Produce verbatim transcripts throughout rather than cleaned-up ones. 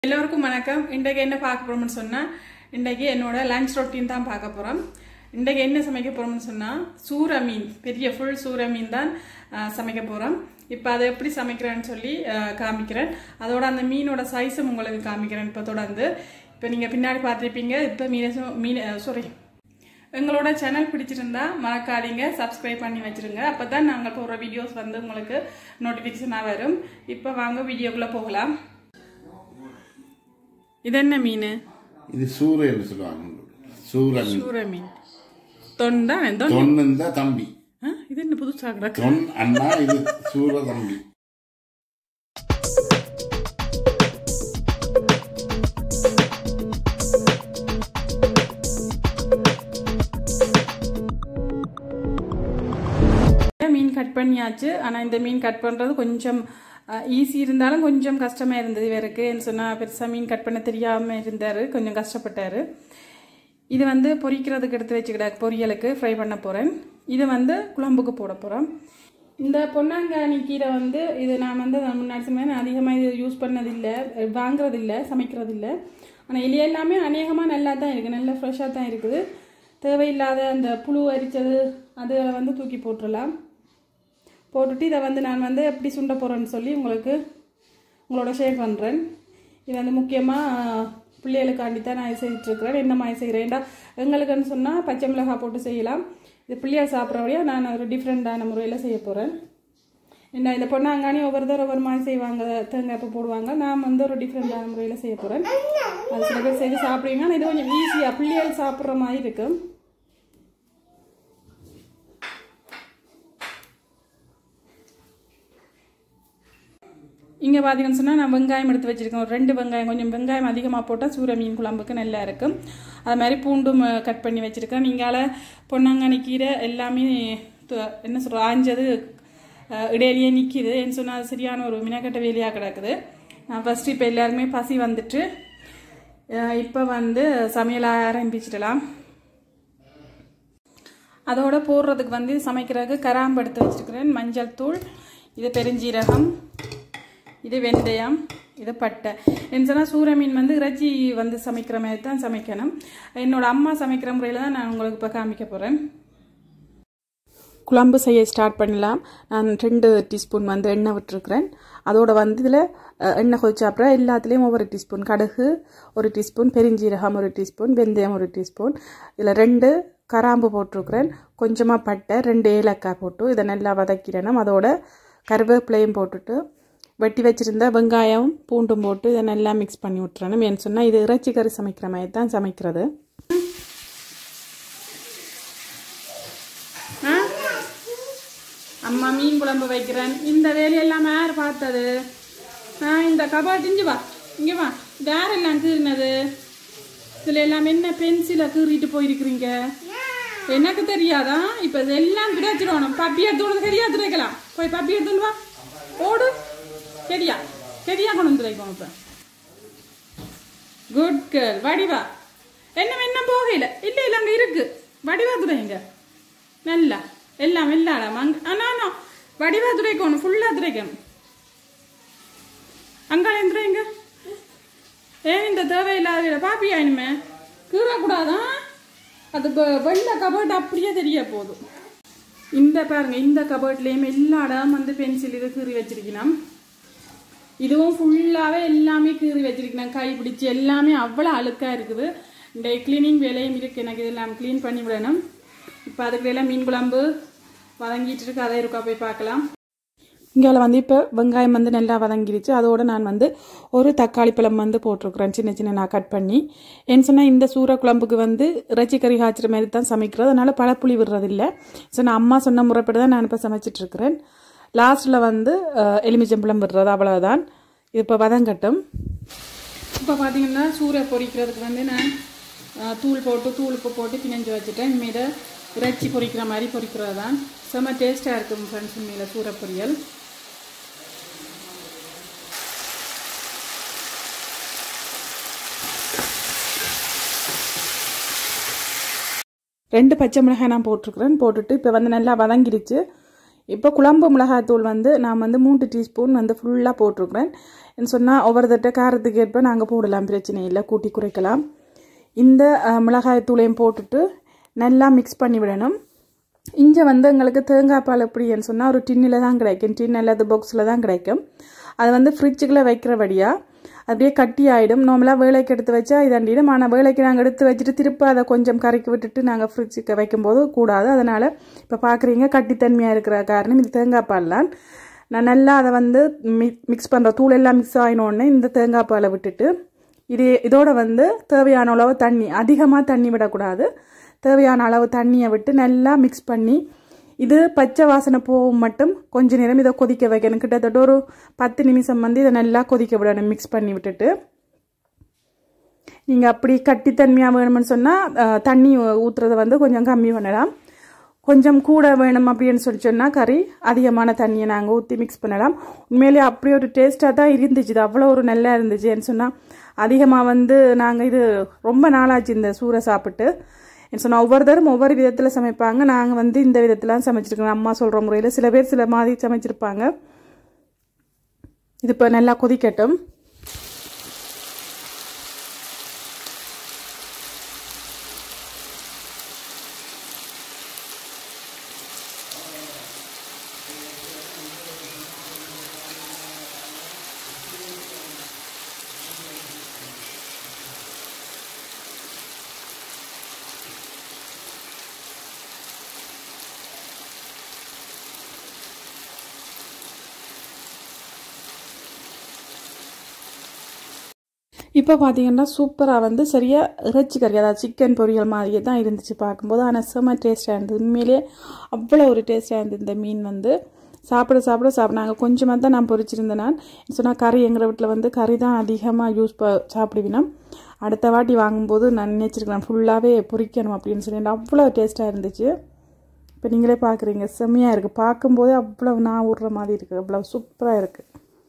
எல்லோருக்கும் வணக்கம். இன்றைக்கு என்ன பார்க்க போறோம்னு சொன்னா இன்றைக்கு என்னோட லஞ்ச் ரொட்டீன் தான் பார்க்க போறோம். இன்றைக்கு என்ன சமைக்க போறோம்னு சொன்னா சூர மீன், பெரிய ஃபுல் சூர மீன் தான் சமைக்க போறோம். இப்போ அதை எப்படி சமைக்கிறேன்னு சொல்லி காமிக்கிறேன். அதோட அந்த மீனோட சைஸும் உங்களுக்கு காமிக்கிறேன். இப்போ தொடர்ந்து இப்போ நீங்க பின்னாடி பார்த்துருப்பீங்க. இப்போ மீன் மீன் சாரி எங்களோட சேனல் பிடிச்சிருந்தா மறக்காதீங்க, சப்ஸ்கிரைப் பண்ணி வச்சிருங்க. அப்பதான் நாங்கள் போடுற வீடியோஸ் வந்து உங்களுக்கு நோட்டிஃபிகேஷனாக வரும். இப்போ வாங்க வீடியோக்குள்ள போகலாம். இது என்ன மீன்? இது சூரை என்று சொல்லுவாங்க. சூர மீன். சூர மீன். தொண்டா தொண்டா தம்பி. இது என்ன புதுசா கிடக்கு? தொன் அண்ணா, இது சூர தம்பி. மீன் கட் பண்ணியாச்சு. ஆனா இந்த மீன் கட் பண்றது கொஞ்சம் ஈஸி இருந்தாலும் கொஞ்சம் கஷ்டமா இருந்தது இவருக்கு. என்ன சொன்னா பெருசா மீன் கட் பண்ண தெரியாம இருந்தாரு, கொஞ்சம் கஷ்டப்பட்டாரு. இது வந்து பொரிக்கிறதுக்கு எடுத்து வச்சுக்கிட்டாரு, பொரியலுக்கு ஃப்ரை பண்ண போறேன். இது வந்து குழம்புக்கு போட போறோம். இந்த பொன்னாங்கானி கீரை வந்து இது நான் வந்து முன்னாடி சொன்னேன், அதிகமாக இது யூஸ் பண்ணதில்லை, வாங்குறதில்லை, சமைக்கிறதில்லை. ஆனால் இது எல்லாமே அநேகமாக நல்லா தான் இருக்குது, நல்லா ஃப்ரெஷ்ஷாக தான் இருக்குது. தேவையில்லாத அந்த புழு அரிச்சது அதை வந்து தூக்கி போட்டுடலாம். போட்டுட்டு இதை வந்து நான் வந்து எப்படி சுண்ட போகிறேன்னு சொல்லி உங்களுக்கு உங்களோட ஷேர் பண்ணுறேன். இது வந்து முக்கியமாக பிள்ளைகளுக்காண்டி தான் நான் செய்துட்ருக்கிறேன். என்ன மாதிரி செய்கிறேன்டா எங்களுக்குன்னு சொன்னால் பச்சை மிளகாய் போட்டு செய்யலாம். இது பிள்ளைகள் சாப்பிட்றபடியாக நான் ஒரு டிஃப்ரெண்ட்டான முறையில் செய்ய போகிறேன். என்ன இந்த பொன்னாங்கானி ஒவ்வொருத்தர் ஒவ்வொரு மாதிரி செய்வாங்க, தேங்காய் பூ போடுவாங்க. நான் வந்து ஒரு டிஃப்ரெண்ட்டான முறையில் செய்ய போகிறேன். அது சில பேர் செய்து சாப்பிடுவீங்க. ஆனால் இது கொஞ்சம் ஈஸியாக பிள்ளைகள் சாப்பிட்ற மாதிரி இருக்கும். இங்கே பார்த்தீங்கன்னு சொன்னால் நான் வெங்காயம் எடுத்து வச்சுருக்கேன். ஒரு ரெண்டு வெங்காயம், கொஞ்சம் வெங்காயம் அதிகமாக போட்டால் சூர மீன் குழம்புக்கு நல்லா இருக்கும். அது மாதிரி பூண்டும் கட் பண்ணி வச்சுருக்கேன். நீங்கால பொன்னாங்கானி கீரை எல்லாமே என்ன சொல்கிற ஆஞ்சது இடையிலேயே நிற்கிது. என்ன சொன்னால் அது சரியான ஒரு மினக்கட்ட வேலையாக கிடக்குது. நான் ஃபஸ்ட்டு இப்போ எல்லாருமே பசி வந்துட்டு இப்போ வந்து சமையலாக ஆரம்பிச்சிடலாம். அதோட போடுறதுக்கு வந்து சமைக்கிறதுக்கு கராம்பு எடுத்து வச்சுருக்கிறேன், மஞ்சள் தூள், இது பெருஞ்சீரகம், இது வெந்தயம், இது பட்டை. என்ன சொன்னால் சூர மீன் வந்து இறைச்சி வந்து சமைக்கிற மாதிரி தான் சமைக்கணும். என்னோட அம்மா சமைக்கிற முறையில் தான் நான் உங்களுக்கு இப்போ காமிக்க போகிறேன். குழம்பு செய்ய ஸ்டார்ட் பண்ணலாம். நான் ரெண்டு டீஸ்பூன் வந்து எண்ணெய் விட்டுருக்குறேன். அதோட வந்து இதில் எண்ணெய் கொதிச்ச அப்புறம் எல்லாத்துலேயும் ஒவ்வொரு டீஸ்பூன் கடுகு, ஒரு டீஸ்பூன் பெருஞ்சீரகம், ஒரு டீஸ்பூன் வெந்தயம், ஒரு டீஸ்பூன், இதில் ரெண்டு கராம்பு போட்டிருக்கிறேன், கொஞ்சமாக பட்டை, ரெண்டு ஏலக்காய் போட்டு இதை நல்லா வதக்கிடணும். அதோட கருவேப்பிலையும் போட்டுட்டு வெட்டி வச்சுருந்தா வெங்காயம் பூண்டும் போட்டு இதை நல்லா மிக்ஸ் பண்ணி விட்டுறணும். ஏன்னு சொன்னால் இது இறைச்சி கறி சமைக்கிற மாதிரி தான் சமைக்கிறது. அம்மா மீன் குழம்பு வைக்கிறேன். இந்த வேலையெல்லாம் யார் பார்த்தது? நான் இந்த கபாட் இங்கே வா, இங்கே வா, யாரெல்லாம் கீறினது? இதில் எல்லாம் என்ன பென்சிலை கீறிட்டு போயிருக்கிறீங்க? எனக்கு தெரியாதா? இப்போ இதெல்லாம் கிடைச்சிடணும். பப்பி எடுத்து கரியா துடைக்கலாம். போய் பப்பி எடுத்துன்னு வா, ஓடு. கெரியா கெரியா கொண்டு வந்து வைப்போம். இப்போ குட் கேர்ள். வடிவா என்ன என்ன போகல இல்லை இல்லை அங்கே இருக்கு. வடிவா துடைங்க நல்லா எல்லாம் இல்லாடாம். அங்க ஆனா வடிவா துடைக்கணும், ஃபுல்லாக துடைக்கணும். அங்காளையும் துடைங்க. ஏன் இந்த தேவையில்லாத பாப்பியா இனிமே கீறக்கூடாதான். அது வெள்ளை கபர்ட் அப்படியே தெரிய போதும். இந்த பாருங்க, இந்த கபர்ட்லேயும் எல்லா இடம் வந்து பென்சில் இது கீறி வச்சிருக்கணும். இதுவும் ஃபுல்லாகவே எல்லாமே கீறி வச்சிருக்கேன். கை பிடிச்சி எல்லாமே அவ்வளோ அழுக்காக இருக்குது. இந்த கிளீனிங் வேலையும் இருக்குது. எனக்கு இதெல்லாம் க்ளீன் பண்ணி விடணும். இப்போ அதுக்கு எல்லாம் மீன் குழம்பு வதங்கிட்டு இருக்கு. அதை இருக்கா போய் பார்க்கலாம். இங்கே வந்து இப்போ வெங்காயம் வந்து நல்லா வதங்கிடுச்சு. அதோடு நான் வந்து ஒரு தக்காளி பழம் வந்து போட்டிருக்கிறேன், சின்ன சின்ன நான் கட் பண்ணி. ஏன்னு சொன்னால் இந்த சூற குழம்புக்கு வந்து இறைச்சி கறி காய்ச்சிற மாதிரி தான் சமைக்கிறது. அதனால் பழப்புளி விடுறதில்லை. ஸோ நான் அம்மா சொன்ன முறைப்படி தான் நான் இப்போ சமைச்சிட்ருக்கிறேன். லாஸ்ட்டில் வந்து எலுமிச்சம்பழம் விடுறது, அவ்வளோதான். இது இப்போ வதங்கட்டும். இப்போ பார்த்தீங்கன்னா சூறை பொரிக்கிறதுக்கு வந்து நான் தூள் போட்டு தூள் உப்பு போட்டு பிணைஞ்சு வச்சுட்டேன். இனிமேல் இறைச்சி பொரிக்கிற மாதிரி பொரிக்கிறது தான். செம்ம டேஸ்ட்டாக இருக்கும் ஃப்ரெண்ட்ஸ். உண்மையில் சூறை பொரியல் ரெண்டு பச்சை மிளகாய் நான் போட்டிருக்கிறேன். போட்டுட்டு இப்போ வந்து நல்லா வதங்கிடுச்சு. இப்போ குழம்பு மிளகாய் தூள் வந்து நான் வந்து மூன்று டீஸ்பூன் வந்து ஃபுல்லாக போட்டிருக்கிறேன். சொன்னால் ஒவ்வொரு தட்ட காரத்துக்கு ஏற்ப நாங்கள் போடலாம், பிரச்சனை இல்லை, கூட்டி குறைக்கலாம். இந்த மிளகாய்த்தூளையும் போட்டுட்டு நல்லா மிக்ஸ் பண்ணி விடணும். இங்கே வந்து எங்களுக்கு தேங்காய் பால் எப்படின்னு சொன்னால் ஒரு டின்னில் தான் கிடைக்கும், டின் அல்லது பாக்ஸில் தான் கிடைக்கும். அது வந்து ஃப்ரிட்ஜுக்குள்ளே வைக்கிறபடியாக அப்படியே கட்டி ஆகிடும். நார்மலாக வேலைக்கு எடுத்து வச்சா இதாண்டிடும். ஆனால் வேலைக்கு நாங்கள் எடுத்து வச்சுட்டு திருப்ப அதை கொஞ்சம் கரைக்கி விட்டுட்டு நாங்கள் ஃப்ரிட்ஜுக்கு வைக்கும்போது கூடாது. அதனால் இப்போ பார்க்குறீங்க கட்டித்தன்மையாக இருக்கிற காரணம் இது தேங்காய் பால் தான். நான் நல்லா அதை வந்து மிக்ஸ் பண்ணுற தூள் எல்லாம் மிக்ஸ் ஆகினோடனே இந்த தேங்காய் பாலை விட்டுட்டு இது இதோட வந்து தேவையான அளவு தண்ணி, அதிகமாக தண்ணி விடக்கூடாது, தேவையான அளவு தண்ணியை விட்டு நல்லா மிக்ஸ் பண்ணி இது பச்சை வாசனை போகும் மட்டும் கொஞ்ச நேரம் இதை கொதிக்க வைக்கணும். கிட்டத்தட்ட ஒரு பத்து நிமிஷம் வந்து இதை நல்லா கொதிக்க விடணும் மிக்ஸ் பண்ணி விட்டுட்டு. நீங்கள் அப்படி கட்டித்தன்மையாக வேணும்னு சொன்னால் தண்ணி ஊற்றுறதை வந்து கொஞ்சம் கம்மி பண்ணலாம். கொஞ்சம் கூட வேணும் அப்படின்னு சொல்லி சொன்னால் கறி அதிகமான தண்ணியை நாங்கள் ஊற்றி மிக்ஸ் பண்ணலாம். உண்மையிலேயே அப்படி ஒரு டேஸ்ட்டாக தான் இருந்துச்சு. இது அவ்வளோ ஒரு நல்லா இருந்துச்சுன்னு சொன்னால் அதிகமாக வந்து நாங்கள் இது ரொம்ப நாளாச்சு இந்த சூரை சாப்பிட்டு. சொன்னால் ஒவ்வொருத்தரும் ஒவ்வொரு விதத்தில் சமைப்பாங்க. நாங்கள் வந்து இந்த விதத்தில் சமைச்சிருக்கோம். அம்மா சொல்கிற முறையில் சில பேர் சில மாதிரி சமைச்சிருப்பாங்க. இது இப்போ நல்லா கொதிக்கட்டும். இப்போ பார்த்தீங்கன்னா சூப்பராக வந்து சரியாக இறைச்சி கறி, அதாவது சிக்கன் பொரியல் மாதிரியே தான் இருந்துச்சு பார்க்கும்போது. ஆனால் செம்ம டேஸ்ட்டாக இருந்தது. உண்மையிலே அவ்வளோ ஒரு டேஸ்ட்டாக இருந்தது. இந்த மீன் வந்து சாப்பிட சாப்பிட சாப்பிட நாங்கள் கொஞ்சமாக தான் நான் பொரிச்சிருந்தேன். நான் சொன்னால் கறி எங்கள் வீட்டில் வந்து கறி தான் அதிகமாக யூஸ் ப சாப்பிடுவினோம். அடுத்த வாட்டி வாங்கும்போது நான் நினச்சிருக்கேன் ஃபுல்லாகவே பொரிக்கணும் அப்படின்னு சொல்லிட்டு அவ்வளோ டேஸ்ட்டாக இருந்துச்சு. இப்போ நீங்களே பார்க்குறீங்க, செம்மையாக இருக்குது. பார்க்கும்போதே அவ்வளோ நான் விட்ற மாதிரி இருக்குது, அவ்வளோ சூப்பராக இருக்குது.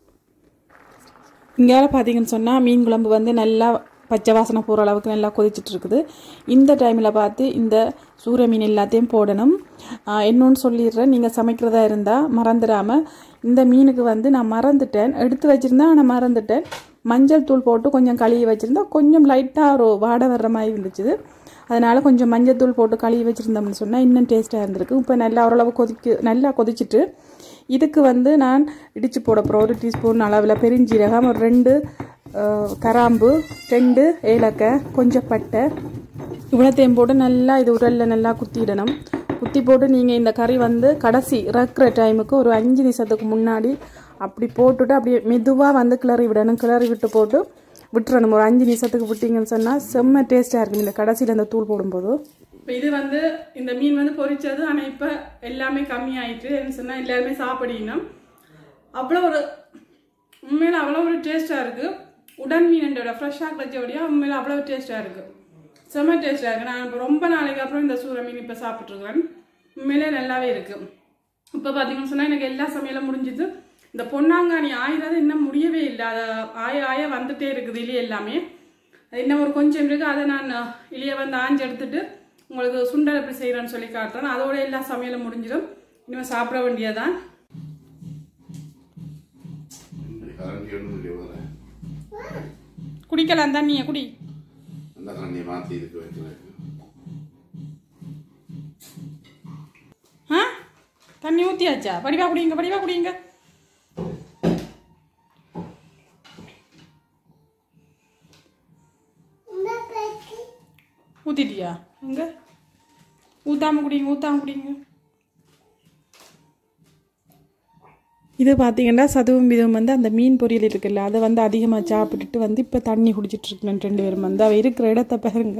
இங்கே பார்த்தீங்கன்னு சொன்னால் மீன் குழம்பு வந்து நல்லா பச்சை வாசனை போகிற அளவுக்கு நல்லா கொதிச்சுட்டு இருக்குது. இந்த டைமில் பார்த்து இந்த சூரை மீன் எல்லாத்தையும் போடணும். இன்னொன்று சொல்லிடுறேன், நீங்கள் சமைக்கிறதா இருந்தால் மறந்துடாமல், இந்த மீனுக்கு வந்து நான் மறந்துட்டேன், எடுத்து வச்சுருந்தேன் ஆனால் மறந்துட்டேன். மஞ்சள் தூள் போட்டு கொஞ்சம் கழுவி வச்சுருந்தா கொஞ்சம் லைட்டாக ஒரு வாடை வர்ற மாதிரி இருந்துச்சு. அதனால் கொஞ்சம் மஞ்சள் தூள் போட்டு கழுவி வச்சுருந்தோம்னு சொன்னால் இன்னும் டேஸ்ட்டாக இருந்திருக்கு. இப்போ நல்லா ஓரளவு கொதிக்கு நல்லா கொதிச்சுட்டு இதுக்கு வந்து நான் இடித்து போட போகிறேன். ஒரு டீஸ்பூன் அளவில் பெருஞ்சீரகம், ஒரு ரெண்டு கராம்பு, ரெண்டு ஏலக்காய், கொஞ்சம் பட்டை, இவ்வளோத்தையும் போட்டு நல்லா இது உரலில் நல்லா குத்திடணும். குத்தி போட்டு நீங்கள் இந்த கறி வந்து கடைசி இறக்குற டைமுக்கு ஒரு அஞ்சு நிமிஷத்துக்கு முன்னாடி அப்படி போட்டுட்டு அப்படியே மெதுவாக வந்து கிளறி விடணும். கிளறி விட்டு போட்டு விட்டுறணும். ஒரு அஞ்சு நிமிஷத்துக்கு விட்டிங்கன்னு சொன்னால் செம்ம டேஸ்ட்டாக இருக்கும் இந்த கடைசியில் இந்த தூள் போடும்போது. இப்போ இது வந்து இந்த மீன் வந்து பொரிச்சது. ஆனால் இப்போ எல்லாமே கம்மியாயிட்டு சொன்னால் எல்லாருமே சாப்பிடணும். அவ்வளோ ஒரு உண்மையில் அவ்வளோ ஒரு டேஸ்ட்டாக இருக்குது. உடன் மீனோட ஃப்ரெஷ்ஷாக கிடைச்சபடியாக உண்மையில் அவ்வளோ டேஸ்ட்டாக இருக்குது, செம்ம டேஸ்ட்டாக இருக்குது. நான் இப்போ ரொம்ப நாளைக்கு அப்புறம் இந்த சூரை மீன் இப்போ சாப்பிட்ருக்கேன். உண்மையிலே நல்லாவே இருக்குது. இப்போ பார்த்தீங்கன்னு சொன்னால் எனக்கு எல்லா சமையலும் முடிஞ்சுது. இந்த பொன்னாங்கானி ஆயிராது இன்னும் முடியவே இல்லை. அதை ஆய ஆய வந்துட்டே இருக்குது இலையே எல்லாமே. அது இன்னும் ஒரு கொஞ்சம் இருக்குது. அதை நான் இலையை வந்து ஆஞ்சு எடுத்துட்டு உங்களுக்கு சுண்டல் எப்படி செய்கிறேன்னு சொல்லி காட்டுறேன். அதோட எல்லா சமையலும் முடிஞ்சிடும். இனிமேல் சாப்பிட வேண்டியதான். குடிக்கலாம் தண்ணியை குடி. ஆ தண்ணி ஊற்றியாச்சா? படிவா குடிங்க, படிவா குடிங்க. ஊற்றிட்டியா? இங்கே ஊத்தாம குடிங்க, ஊத்தாம குடிங்க. இது பார்த்தீங்கன்னா சதுவும் விதம் வந்து அந்த மீன் பொரியல் இருக்குல்ல, அதை வந்து அதிகமாக சாப்பிட்டுட்டு வந்து இப்போ தண்ணி குடிச்சிட்ருக்கேன். ரெண்டு பேரும் வந்து அவள் இருக்கிற இடத்த பாருங்க.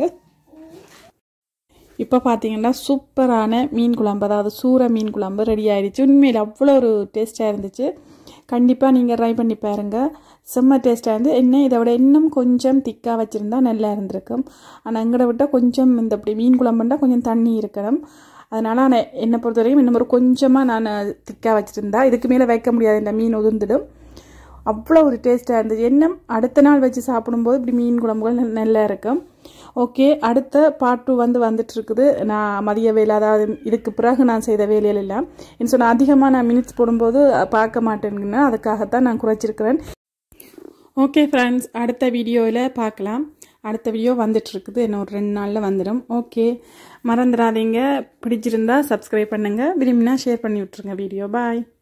இப்போ பார்த்தீங்கன்னா சூப்பரான மீன் குழம்பு, அதாவது சூரை மீன் குழம்பு ரெடி ஆகிடுச்சு. உண்மையில் அவ்வளோ ஒரு டேஸ்ட்டாக இருந்துச்சு. கண்டிப்பாக நீங்கள் ட்ரை பண்ணி பாருங்கள், செம்ம டேஸ்ட்டாக இருந்து. என்ன இதை விட இன்னும் கொஞ்சம் திக்காக வச்சுருந்தா நல்லா இருந்திருக்கும். ஆனால் எங்களை விட்டால் கொஞ்சம் இந்த அப்படி மீன் குழம்புண்டா கொஞ்சம் தண்ணி இருக்கணும். அதனால் நான் என்னை பொறுத்த வரைக்கும் இன்னும் ஒரு கொஞ்சமாக நான் திக்காக வச்சுருந்தா, இதுக்கு மேலே வைக்க முடியாது, இந்த மீன் உதிர்ந்துடும். அவ்வளோ ஒரு டேஸ்ட்டாக இருந்துச்சு. என்ன அடுத்த நாள் வச்சு சாப்பிடும்போது இப்படி மீன் குழம்புகள் நல்லா இருக்கும். ஓகே, அடுத்த பார்ட் டூ வந்து வந்துட்டு இருக்குது. நான் மதிய வேலை, அதாவது இதுக்கு பிறகு நான் செய்த வேலையில் எல்லாம் என்ன சொன்னால் அதிகமாக நான் மினிட்ஸ் போடும்போது பார்க்க மாட்டேங்கன்னா அதுக்காகத்தான் நான் குறைச்சிருக்கிறேன். ஓகே ஃப்ரெண்ட்ஸ், அடுத்த வீடியோவில் பார்க்கலாம். அடுத்த வீடியோ வந்துட்டுருக்குது, இன்னும் ஒரு ரெண்டு நாளில் வந்துடும். ஓகே, மறந்துடாதீங்க. பிடிச்சிருந்தா சப்ஸ்கிரைப் பண்ணுங்கள், விரும்பினா ஷேர் பண்ணி விட்ருங்க வீடியோ. பாய்.